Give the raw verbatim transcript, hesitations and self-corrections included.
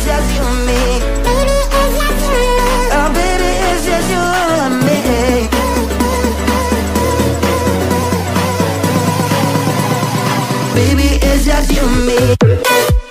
it's just you and me. Oh baby, it's just you and me. Baby, it's just you and me.